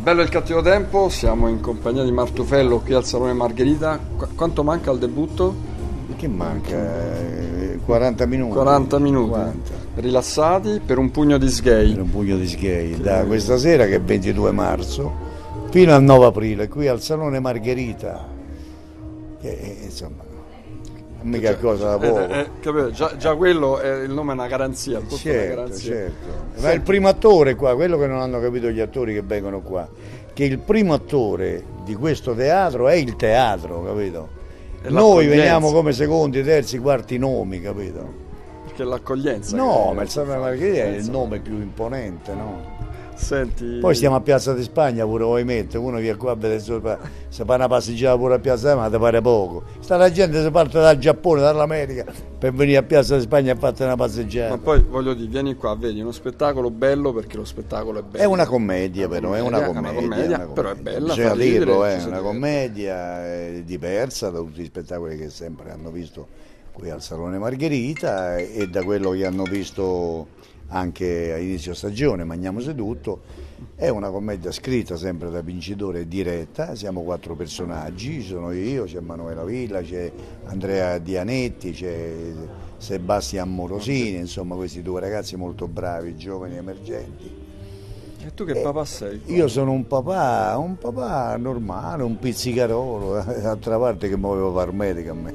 Bello il cattivo tempo, siamo in compagnia di Martufello qui al Salone Margherita. Quanto manca al debutto? Che manca? 40 minuti. 40 minuti. 40. Rilassati per un pugno di sgay. Per un pugno di sgay. Da questa sera, che è 22 marzo, fino al 9 aprile, qui al Salone Margherita. Che, insomma, mica cosa da poco. Già quello è il nome, è una garanzia. Certo. Ma il primo attore qua, quello che non hanno capito gli attori che vengono qua, che il primo attore di questo teatro è il teatro, capito? Noi veniamo come secondi, terzi, quarti nomi, capito? Perché l'accoglienza. No, ma il Salone Margherita è il nome più imponente, no? Senti... Poi stiamo a Piazza di Spagna pure, voi mette, uno viene qua a vedere se fa una passeggiata pure a Piazza di Spagna, ma ti pare poco. Sta la gente si parte dal Giappone, dall'America per venire a Piazza di Spagna a fare una passeggiata. Ma poi voglio dire, vieni qua, vedi uno spettacolo bello, perché lo spettacolo è bello. È una commedia però, è una commedia, però è bella. Bisogna dirlo, è una commedia diversa da tutti gli spettacoli che sempre hanno visto qui al Salone Margherita e da quello che hanno visto anche a inizio stagione, Mangiamo Sedutto. È una commedia scritta sempre da vincitore e diretta, siamo 4 personaggi, ci sono io, c'è Emanuela Villa, c'è Andrea Dianetti, c'è Sebastian Morosini, insomma questi 2 ragazzi molto bravi, giovani, emergenti. E tu che papà sei? Io sono un papà normale, un pizzicarolo, d'altra parte che muovevo far medica a me,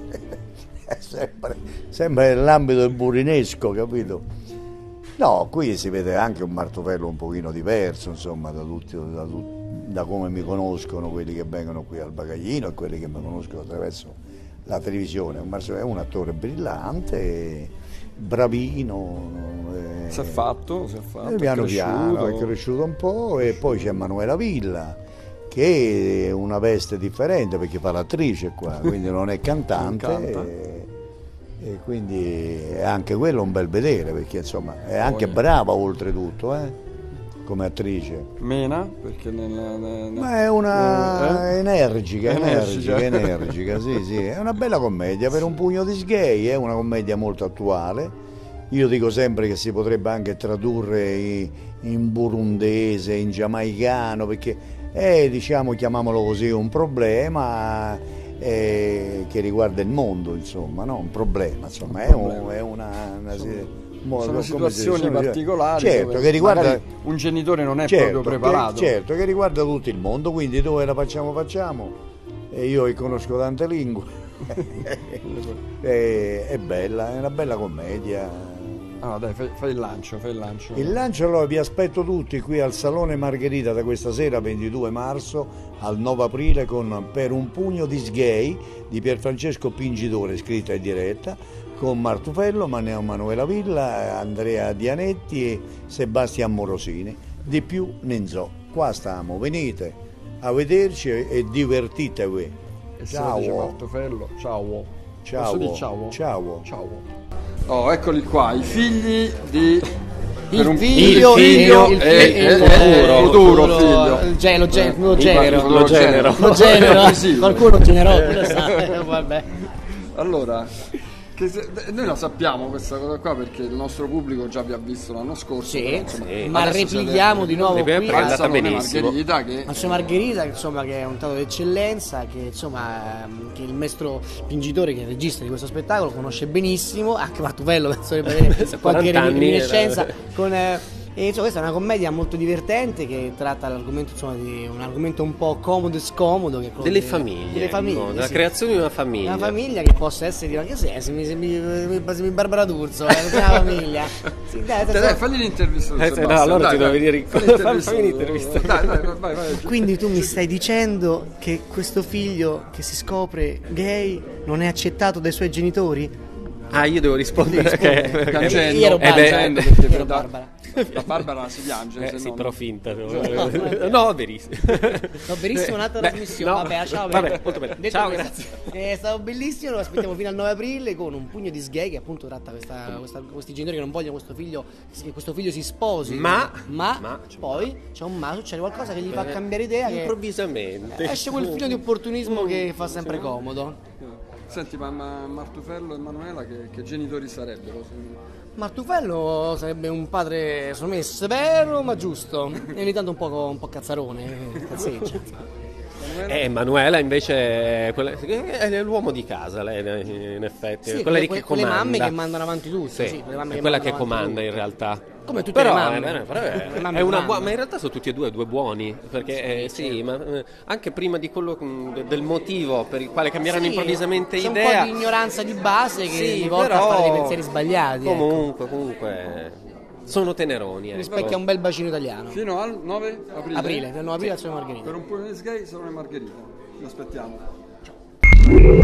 sempre nell'ambito del burinesco, capito? No, qui si vede anche un Martufello un pochino diverso, insomma, da come mi conoscono quelli che vengono qui al Bagaglino e quelli che mi conoscono attraverso la televisione. È un attore brillante, bravino. Si è fatto, piano piano, è cresciuto un po', e poi c'è Emanuela Villa, che è una veste differente perché fa l'attrice qua, quindi non è cantante. E quindi è anche quello un bel vedere, perché insomma è anche brava oltretutto, come attrice. Mena, perché ma è una energica, sì, è una bella commedia per un pugno di sgay, è una commedia molto attuale. Io dico sempre che si potrebbe anche tradurre in burundese, in giamaicano, perché è, diciamo, chiamiamolo così, un problema che riguarda il mondo, insomma, no? Un problema, insomma, sono situazioni particolari, certo, che riguarda un genitore non è proprio preparato, certo, che riguarda tutto il mondo, quindi dove la facciamo, e io che conosco tante lingue. È bella, è una bella commedia. Ah, dai, fai il lancio. Il lancio, allora vi aspetto tutti qui al Salone Margherita da questa sera 22 marzo al 9 aprile con Per un pugno di sgay di Pierfrancesco Pingitore, scritta e diretta, con Martufello, Emanuela Villa, Andrea Dianetti e Sebastian Morosini. Di più ne so. Qua stiamo, venite a vederci e divertitevi. Ciao Martufello, ciao. Ciao. Oh, eccoli qua, i figli di... Il figlio e il futuro figlio. Lo genero. Qualcuno generò, lo sa, vabbè. Allora, noi la sappiamo questa cosa qua perché il nostro pubblico già vi ha visto l'anno scorso. Sì, ma replichiamo di nuovo qui al Salone Margherita, che insomma, che è un teatro d'eccellenza, che insomma che il maestro Pingitore, che è il regista di questo spettacolo, conosce benissimo, anche Martufello penso di vedere qualche reminiscenza con e insomma, questa è una commedia molto divertente che tratta l'argomento, insomma, di un argomento un po' comodo e scomodo, che è delle famiglie, la creazione di una famiglia. Una famiglia che possa essere, anche se mi Barbara D'Urso, una famiglia. Sì, dai, fagli l'intervista. No, allora ti devo venire fammi l'intervista. Vai. Quindi tu mi stai dicendo che questo figlio che si scopre gay non è accettato dai suoi genitori? Ah, io devo rispondere piangendo. Io ero Barbara. La Barbara si piange, sì, però finta. No, verissimo. No, verissimo, un'altra trasmissione. No. Vabbè, ciao. Vabbè, molto bene. Ciao, grazie. È stato bellissimo, lo aspettiamo fino al 9 aprile con un pugno di sgay che appunto tratta questi genitori che non vogliono che questo figlio si sposi. Ma poi c'è succede qualcosa che gli fa cambiare idea. Improvvisamente. Esce quel filo di opportunismo che fa sempre comodo. Senti, ma Martufello e Emanuela che genitori sarebbero? Martufello sarebbe un padre, secondo me, severo ma giusto, e ogni tanto un po' cazzarone, cazzeggia. Manuela invece è l'uomo di casa, lei in effetti, Sì, quella lì che quelle comanda. mamme che mandano avanti tutto, Sì, quelle mamme è quella che mandano comanda avanti in realtà. Come tutte Però, le mamme. è Mamme una mamme. ma in realtà sono tutti e due buoni, perché sì, ma anche prima di quello del motivo per il quale cambieranno Sì, improvvisamente c'è idea. un po' di ignoranza di base che Sì, mi porta però, a fare dei pensieri sbagliati. Comunque sono teneroni. Ecco. Rispecchia un bel bacino italiano. Fino al 9 aprile. Aprile, per 9 aprile al Salone Margherita. Per un Pugliese Gay, Salone Margherita. Vi aspettiamo.